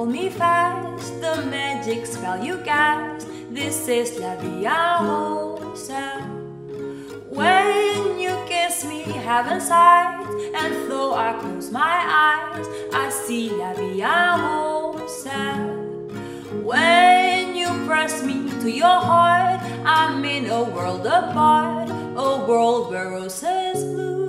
hold me fast, the magic spell you cast. This is la vie hermosa. When you kiss me, heaven sight, and though I close my eyes, I see la vie hermosa. When you press me to your heart, I'm in a world apart, a world where roses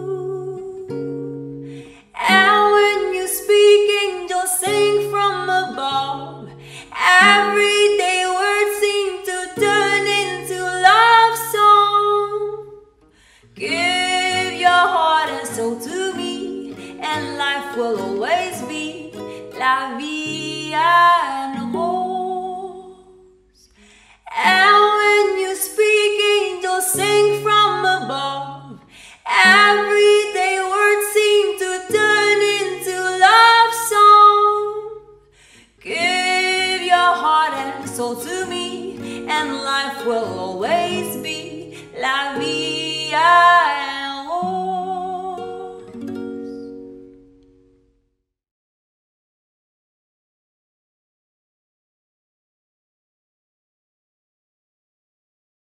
bloom. And when you speak, angels sing from above. Everyday words seem to turn into love song. Give your heart and soul to me, and life will always be la vie en rose. And when you speak, angels sing from above. Everyday words seem to turn into love song. Give your heart and soul to me, and life will always be la vie.